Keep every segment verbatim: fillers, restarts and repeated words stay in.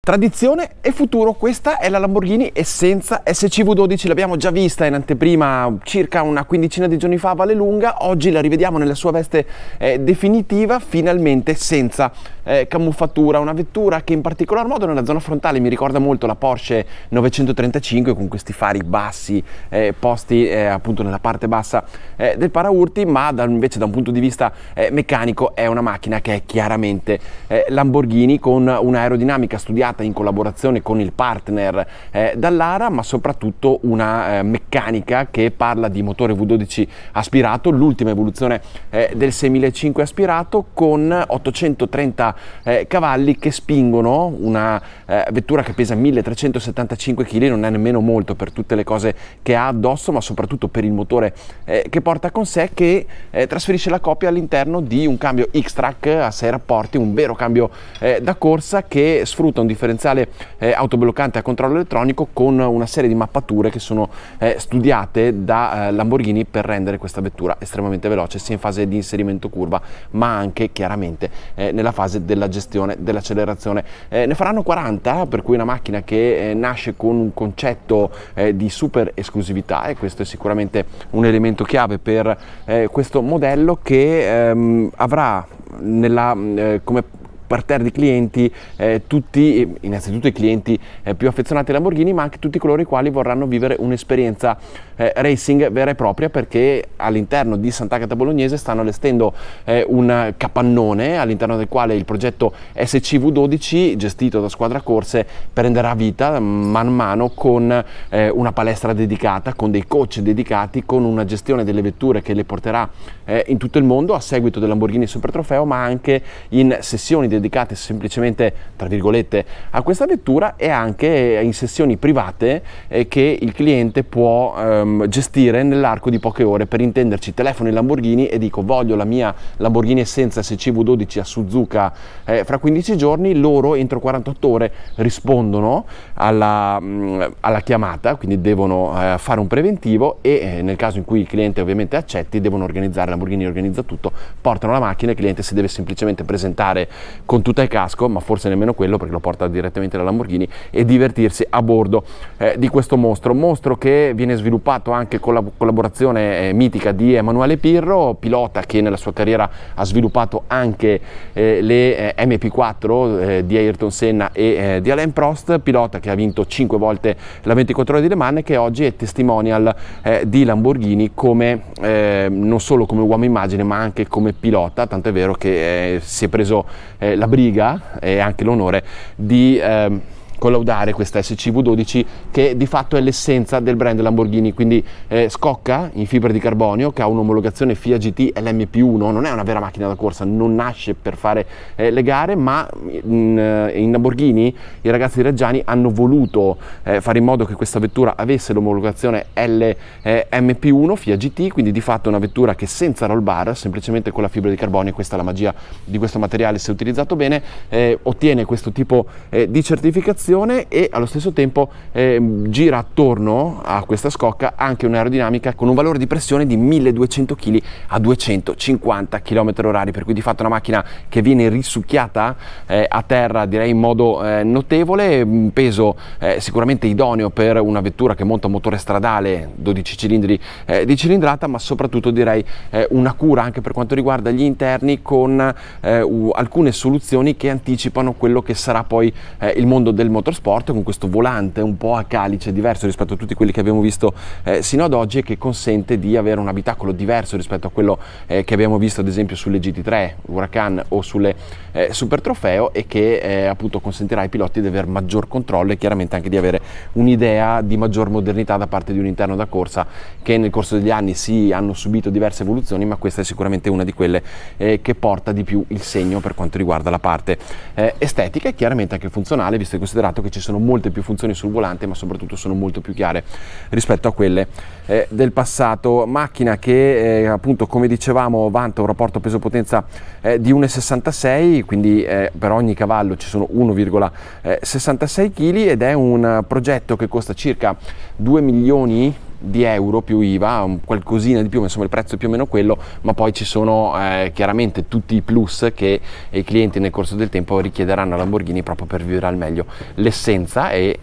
Tradizione e futuro, questa è la Lamborghini Essenza S C V dodici, l'abbiamo già vista in anteprima circa una quindicina di giorni fa a Vallelunga, oggi la rivediamo nella sua veste eh, definitiva, finalmente senza eh, camuffatura, una vettura che in particolar modo nella zona frontale mi ricorda molto la Porsche novecentotrentacinque con questi fari bassi eh, posti eh, appunto nella parte bassa eh, del paraurti, ma da, invece da un punto di vista eh, meccanico è una macchina che è chiaramente eh, Lamborghini, con un'aerodinamica studiata in collaborazione con il partner eh, Dallara, ma soprattutto una eh, meccanica che parla di motore V dodici aspirato, l'ultima evoluzione eh, del seiemilacinquecento aspirato, con ottocentotrenta eh, cavalli che spingono una eh, vettura che pesa milletrecentosettantacinque chili, non è nemmeno molto per tutte le cose che ha addosso, ma soprattutto per il motore eh, che porta con sé, che eh, trasferisce la coppia all'interno di un cambio X-Track a sei rapporti, un vero cambio eh, da corsa che sfrutta un differenziale eh, autobloccante a controllo elettronico con una serie di mappature che sono eh, studiate da eh, Lamborghini per rendere questa vettura estremamente veloce sia in fase di inserimento curva ma anche chiaramente eh, nella fase della gestione dell'accelerazione. Eh, ne faranno quaranta, per cui una macchina che eh, nasce con un concetto eh, di super esclusività, e questo è sicuramente un elemento chiave per eh, questo modello, che ehm, avrà nella, eh, come parterre di clienti eh, tutti, innanzitutto i clienti eh, più affezionati ai Lamborghini, ma anche tutti coloro i quali vorranno vivere un'esperienza eh, racing vera e propria, perché all'interno di Sant'Agata Bolognese stanno allestendo eh, un capannone all'interno del quale il progetto S C V dodici, gestito da Squadra Corse, prenderà vita man mano con eh, una palestra dedicata, con dei coach dedicati, con una gestione delle vetture che le porterà eh, in tutto il mondo a seguito del Lamborghini Super Trofeo, ma anche in sessioni dedicate semplicemente tra virgolette a questa vettura, e anche in sessioni private eh, che il cliente può ehm, gestire nell'arco di poche ore. Per intenderci, telefono in Lamborghini e dico: voglio la mia Lamborghini Essenza S C V dodici a Suzuka eh, fra quindici giorni, loro entro quarantotto ore rispondono alla, mh, alla chiamata, quindi devono eh, fare un preventivo, e eh, nel caso in cui il cliente ovviamente accetti, devono organizzare, Lamborghini organizza tutto, portano la macchina, il cliente si deve semplicemente presentare con tuta e casco, ma forse nemmeno quello perché lo porta direttamente la Lamborghini, e divertirsi a bordo eh, di questo mostro, mostro che viene sviluppato anche con la collaborazione eh, mitica di Emanuele Pirro, pilota che nella sua carriera ha sviluppato anche eh, le eh, M P quattro eh, di Ayrton Senna e eh, di Alain Prost, pilota che ha vinto cinque volte la ventiquattro ore di Le Mans e che oggi è testimonial eh, di Lamborghini come eh, non solo come uomo immagine ma anche come pilota, tanto è vero che eh, si è preso eh, la briga e anche l'onore di eh, collaudare questa S C V dodici, che di fatto è l'essenza del brand Lamborghini, quindi eh, scocca in fibra di carbonio, che ha un'omologazione F I A G T L M P uno, non è una vera macchina da corsa, non nasce per fare eh, le gare, ma in, in Lamborghini i ragazzi di Reggiani hanno voluto eh, fare in modo che questa vettura avesse l'omologazione L M P uno F I A G T, quindi di fatto una vettura che senza roll bar, semplicemente con la fibra di carbonio, questa è la magia di questo materiale se utilizzato bene, eh, ottiene questo tipo eh, di certificazione, e allo stesso tempo eh, gira attorno a questa scocca anche un'aerodinamica con un valore di pressione di milleduecento chili a duecentocinquanta chilometri orari, per cui di fatto una macchina che viene risucchiata eh, a terra, direi in modo eh, notevole, un peso eh, sicuramente idoneo per una vettura che monta un motore stradale dodici cilindri eh, di cilindrata, ma soprattutto direi eh, una cura anche per quanto riguarda gli interni, con eh, uh, alcune soluzioni che anticipano quello che sarà poi eh, il mondo del motorsport, con questo volante un po' a calice diverso rispetto a tutti quelli che abbiamo visto eh, sino ad oggi, e che consente di avere un abitacolo diverso rispetto a quello eh, che abbiamo visto ad esempio sulle G T tre Huracan o sulle eh, Super Trofeo, e che eh, appunto consentirà ai piloti di avere maggior controllo e chiaramente anche di avere un'idea di maggior modernità da parte di un interno da corsa che nel corso degli anni sì hanno subito diverse evoluzioni, ma questa è sicuramente una di quelle eh, che porta di più il segno per quanto riguarda la parte eh, estetica e chiaramente anche funzionale, visto che considerato che ci sono molte più funzioni sul volante, ma soprattutto sono molto più chiare rispetto a quelle eh, del passato. Macchina che eh, appunto, come dicevamo, vanta un rapporto peso-potenza eh, di uno virgola sessantasei, quindi eh, per ogni cavallo ci sono uno virgola sessantasei chili, ed è un progetto che costa circa due milioni di euro più I V A, un qualcosina di più, insomma il prezzo è più o meno quello, ma poi ci sono eh, chiaramente tutti i plus che i clienti nel corso del tempo richiederanno a Lamborghini proprio per vivere al meglio l'essenza e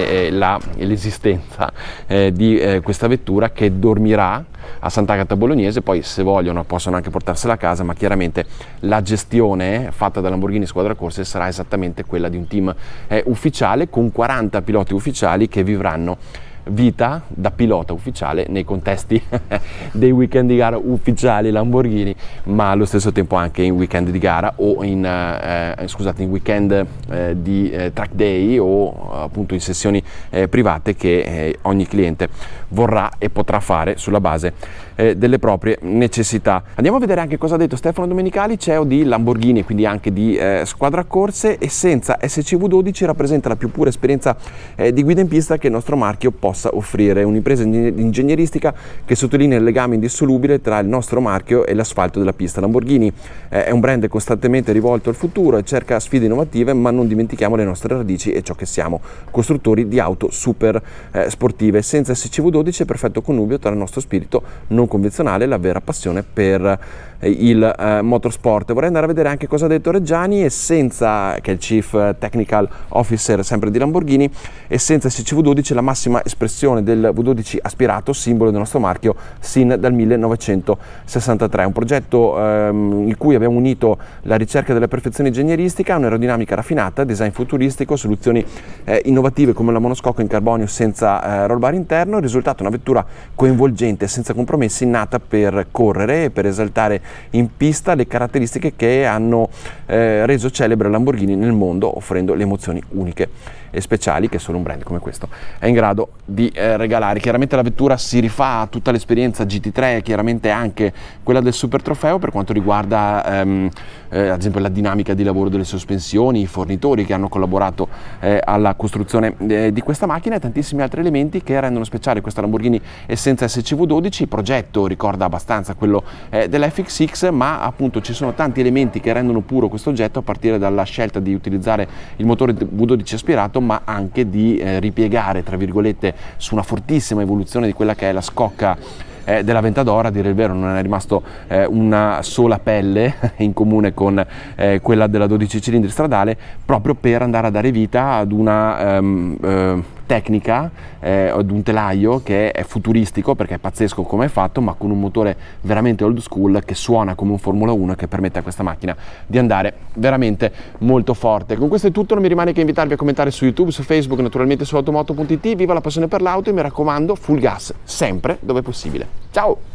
l'esistenza eh, di eh, questa vettura, che dormirà a Sant'Agata Bolognese. Poi se vogliono possono anche portarsela a casa, ma chiaramente la gestione fatta da Lamborghini Squadra Corse sarà esattamente quella di un team eh, ufficiale, con quaranta piloti ufficiali che vivranno vita da pilota ufficiale nei contesti dei weekend di gara ufficiali Lamborghini, ma allo stesso tempo anche in weekend di gara o in, eh, scusate, in weekend eh, di eh, track day o appunto in sessioni eh, private che eh, ogni cliente vorrà e potrà fare sulla base eh, delle proprie necessità. Andiamo a vedere anche cosa ha detto Stefano Domenicali, C E O di Lamborghini e quindi anche di eh, Squadra Corse. Essenza S C V dodici rappresenta la più pura esperienza eh, di guida in pista che il nostro marchio possa offrire, un'impresa ingegneristica che sottolinea il legame indissolubile tra il nostro marchio e l'asfalto della pista. Lamborghini eh, è un brand costantemente rivolto al futuro e cerca sfide innovative, ma non dimentichiamo le nostre radici e ciò che siamo, costruttori di auto super eh, sportive. Senza S C V dodici è perfetto connubio tra il nostro spirito non convenzionale e la vera passione per eh, il eh, motorsport. Vorrei andare a vedere anche cosa ha detto Reggiani, Essenza, che è il Chief Technical Officer sempre di Lamborghini. Essenza S C V dodici è la massima espressione del V dodici aspirato, simbolo del nostro marchio sin dal millenovecentosessantatré, un progetto ehm, in cui abbiamo unito la ricerca della perfezione ingegneristica, un'aerodinamica raffinata, design futuristico, soluzioni eh, innovative come la monoscocco in carbonio senza eh, roll bar interno. Il risultato è una vettura coinvolgente, senza compromessi, nata per correre e per esaltare in pista le caratteristiche che hanno eh, reso celebre Lamborghini nel mondo, offrendo le emozioni uniche e speciali che solo un brand come questo è in grado di eh, regalare. Chiaramente la vettura si rifà a tutta l'esperienza G T tre, chiaramente anche quella del Super Trofeo per quanto riguarda ehm, eh, ad esempio la dinamica di lavoro delle sospensioni, i fornitori che hanno collaborato eh, alla costruzione eh, di questa macchina e tantissimi altri elementi che rendono speciale questa Lamborghini Essenza S C V dodici. Il progetto ricorda abbastanza quello eh, dell'F X X, ma appunto ci sono tanti elementi che rendono puro questo oggetto, a partire dalla scelta di utilizzare il motore V dodici aspirato, ma anche di eh, ripiegare tra virgolette su una fortissima evoluzione di quella che è la scocca eh, della Ventador. A dire il vero non è rimasto eh, una sola pelle in comune con eh, quella della dodici cilindri stradale, proprio per andare a dare vita ad una um, uh, tecnica, eh, ad un telaio che è futuristico perché è pazzesco come è fatto, ma con un motore veramente old school che suona come un Formula uno e che permette a questa macchina di andare veramente molto forte. Con questo è tutto, non mi rimane che invitarvi a commentare su YouTube, su Facebook, naturalmente su automoto punto it. Viva la passione per l'auto e mi raccomando, full gas sempre dove possibile. Ciao!